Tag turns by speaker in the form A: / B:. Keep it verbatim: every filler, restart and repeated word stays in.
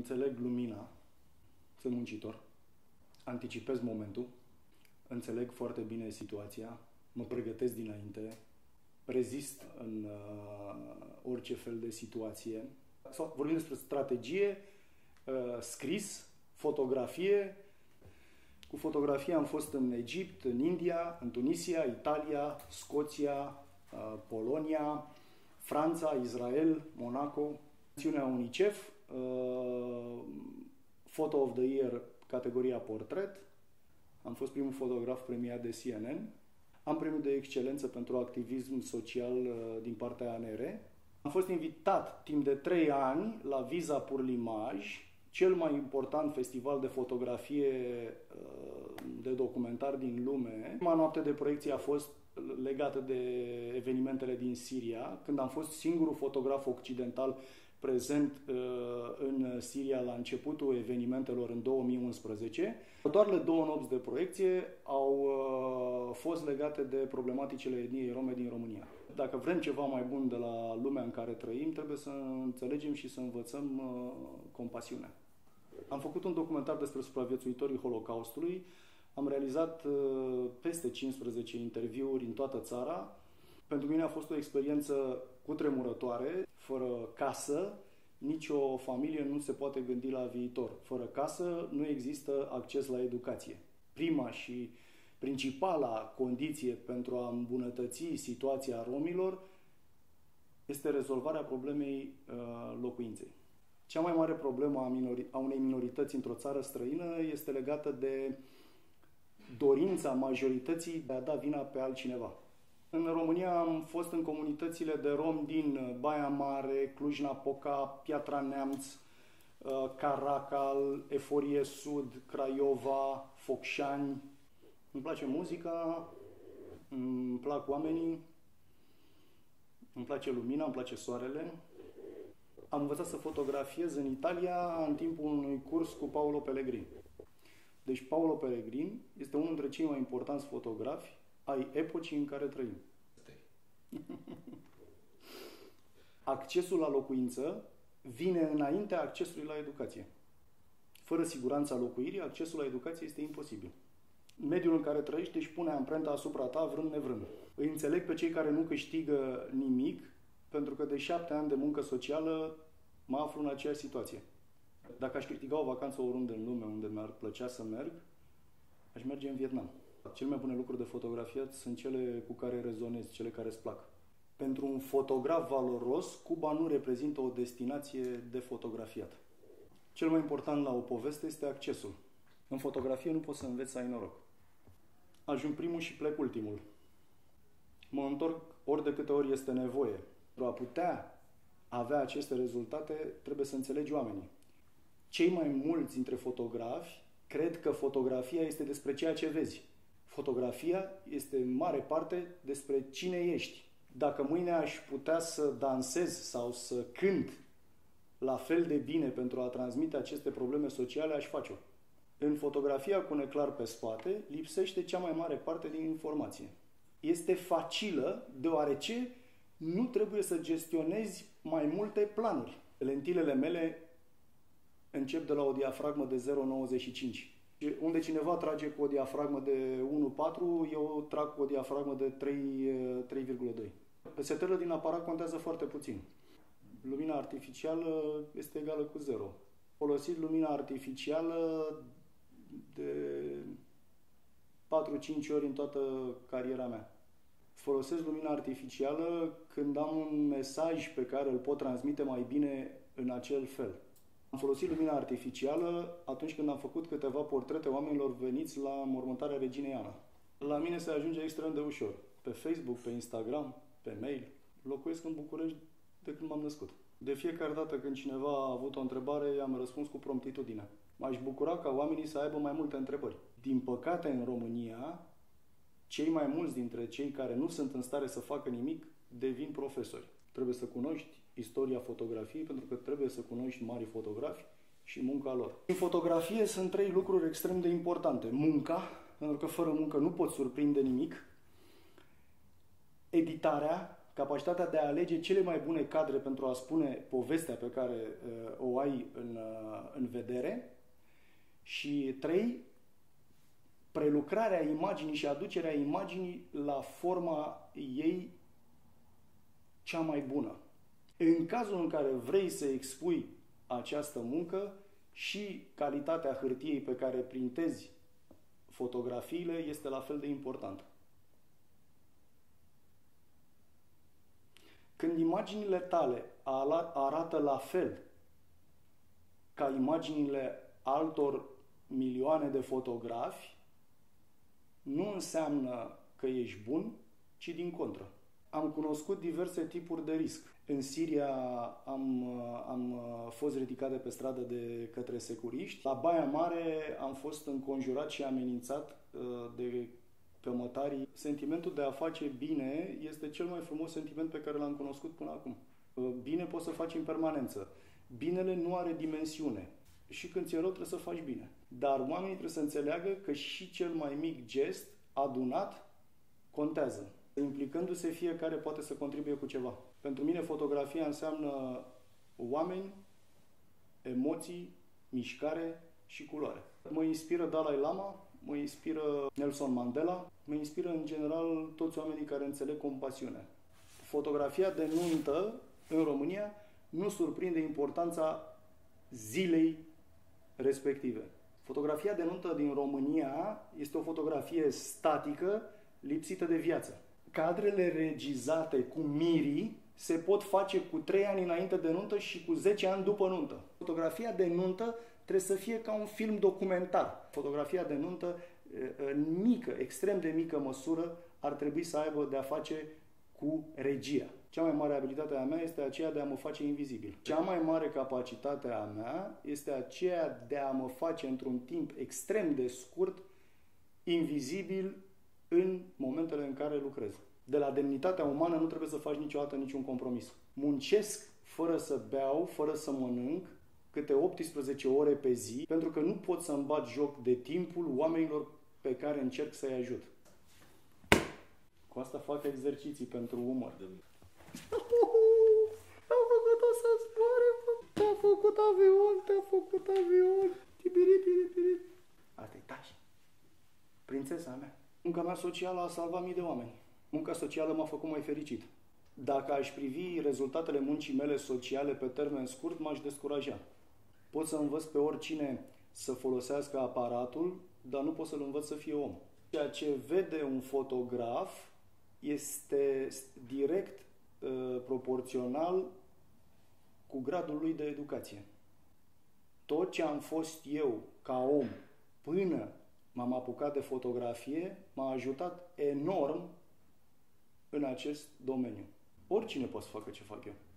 A: înțeleg lumina, sunt muncitor, anticipez momentul, înțeleg foarte bine situația, mă pregătesc dinainte, rezist în uh, orice fel de situație. Sau vorbim despre strategie, uh, scris, fotografie. Cu fotografie am fost în Egipt, în India, în Tunisia, Italia, Scoția, uh, Polonia, Franța, Israel, Monaco. Acțiunea UNICEF, uh, Photo of the Year, categoria portret. Am fost primul fotograf premiat de C N N. Am premiul de excelență pentru activism social uh, din partea A N R. Am fost invitat timp de trei ani la Visa pour l'Image, cel mai important festival de fotografie uh, de documentar din lume. Prima noapte de proiecție a fost legată de evenimentele din Siria, când am fost singurul fotograf occidental prezent uh, în Siria la începutul evenimentelor în două mii unsprezece. Doar două nopți de proiecție au uh, fost legate de problematicile etniei rome din România. Dacă vrem ceva mai bun de la lumea în care trăim, trebuie să înțelegem și să învățăm uh, compasiunea. Am făcut un documentar despre supraviețuitorii Holocaustului. Am realizat uh, peste cincisprezece interviuri în toată țara. Pentru mine a fost o experiență cutremurătoare. Fără casă, nicio familie nu se poate gândi la viitor. Fără casă nu există acces la educație. Prima și principala condiție pentru a îmbunătăți situația romilor este rezolvarea problemei uh, locuinței. Cea mai mare problemă a, minori- a unei minorități într-o țară străină este legată de dorința majorității de a da vina pe altcineva. În România am fost în comunitățile de romi din Baia Mare, Cluj-Napoca, Piatra Neamț, Caracal, Eforie Sud, Craiova, Focșani. Îmi place muzica, îmi plac oamenii, îmi place lumina, îmi place soarele. Am învățat să fotografiez în Italia în timpul unui curs cu Paolo Pellegrin. Deci Paolo Pellegrin este unul dintre cei mai importanți fotografi ai epocii în care trăim. Accesul la locuință vine înaintea accesului la educație. Fără siguranța locuirii, accesul la educație este imposibil. Mediul în care trăiești își pune amprenta asupra ta vrând nevrând. Îi înțeleg pe cei care nu câștigă nimic, pentru că de șapte ani de muncă socială mă aflu în aceeași situație. Dacă aș câștiga o vacanță oriunde în lume unde mi-ar plăcea să merg, aș merge în Vietnam. Cele mai bune lucruri de fotografiat sunt cele cu care rezonezi, cele care îți plac. Pentru un fotograf valoros, Cuba nu reprezintă o destinație de fotografiat. Cel mai important la o poveste este accesul. În fotografie nu poți să înveți să ai noroc. Ajung primul și plec ultimul. Mă întorc ori de câte ori este nevoie. Pentru a putea avea aceste rezultate, trebuie să înțelegi oamenii. Cei mai mulți dintre fotografi cred că fotografia este despre ceea ce vezi. Fotografia este în mare parte despre cine ești. Dacă mâine aș putea să dansez sau să cânt la fel de bine pentru a transmite aceste probleme sociale, aș face-o. În fotografia cu neclar pe spate, lipsește cea mai mare parte din informație. Este facilă, deoarece nu trebuie să gestionezi mai multe planuri. Lentilele mele încep de la o diafragmă de zero virgulă nouăzeci și cinci. Unde cineva trage cu o diafragmă de unu virgulă patru, eu trag cu o diafragmă de trei virgulă doi. Setările din aparat contează foarte puțin. Lumina artificială este egală cu zero. Folosit lumina artificială de patru-cinci ori în toată cariera mea. Folosesc lumina artificială când am un mesaj pe care îl pot transmite mai bine în acel fel. Am folosit lumina artificială atunci când am făcut câteva portrete oamenilor veniți la mormântarea reginei Ana. La mine se ajunge extrem de ușor. Pe Facebook, pe Instagram, pe mail. Locuiesc în București de când m-am născut. De fiecare dată când cineva a avut o întrebare, i-am răspuns cu promptitudine. M-aș bucura ca oamenii să aibă mai multe întrebări. Din păcate, în România, cei mai mulți dintre cei care nu sunt în stare să facă nimic devin profesori. Trebuie să cunoști istoria fotografiei, pentru că trebuie să cunoști mari fotografi și munca lor. În fotografie sunt trei lucruri extrem de importante. Munca, pentru că fără muncă nu poți surprinde nimic. Editarea, capacitatea de a alege cele mai bune cadre pentru a spune povestea pe care uh, o ai în, uh, în vedere. Și trei, prelucrarea imaginii și aducerea imaginii la forma ei cea mai bună. În cazul în care vrei să expui această muncă, și calitatea hârtiei pe care printezi fotografiile este la fel de importantă. Când imaginile tale arată la fel ca imaginile altor milioane de fotografi, nu înseamnă că ești bun, ci din contră. Am cunoscut diverse tipuri de risc. În Siria am, am fost ridicat de pe stradă de către securiști. La Baia Mare am fost înconjurat și amenințat de cămătarii. Sentimentul de a face bine este cel mai frumos sentiment pe care l-am cunoscut până acum. Bine poți să faci în permanență. Binele nu are dimensiune. Și când ți-e rău trebuie să faci bine. Dar oamenii trebuie să înțeleagă că și cel mai mic gest adunat contează. Implicându-se, fiecare poate să contribuie cu ceva. Pentru mine fotografia înseamnă oameni, emoții, mișcare și culoare. Mă inspiră Dalai Lama, mă inspiră Nelson Mandela, mă inspiră în general toți oamenii care înțeleg compasiunea. Fotografia de nuntă în România nu surprinde importanța zilei respective. Fotografia de nuntă din România este o fotografie statică, lipsită de viață. Cadrele regizate cu mirii se pot face cu trei ani înainte de nuntă și cu zece ani după nuntă. Fotografia de nuntă trebuie să fie ca un film documentar. Fotografia de nuntă, în mică, extrem de mică măsură, ar trebui să aibă de a face cu regia. Cea mai mare abilitate a mea este aceea de a mă face invizibil. Cea mai mare capacitate a mea este aceea de a mă face într-un timp extrem de scurt invizibil în momentele în care lucrez. De la demnitatea umană nu trebuie să faci niciodată niciun compromis. Muncesc fără să beau, fără să mănânc, câte optsprezece ore pe zi, pentru că nu pot să-mi bat joc de timpul oamenilor pe care încerc să-i ajut. Cu asta fac exerciții pentru umăr. A făcut-o să zboare, te-a făcut avion, te-a făcut avion. Tibiri-tibiri. Asta-i tași. Prințesa mea. Munca mea socială a salvat mii de oameni. Munca socială m-a făcut mai fericit. Dacă aș privi rezultatele muncii mele sociale pe termen scurt, m-aș descuraja. Pot să învăț pe oricine să folosească aparatul, dar nu pot să-l învăț să fie om. Ceea ce vede un fotograf este direct uh, proporțional cu gradul lui de educație. Tot ce am fost eu ca om până m-am apucat de fotografie m-a ajutat enorm în acest domeniu. Oricine poate să facă ce fac eu.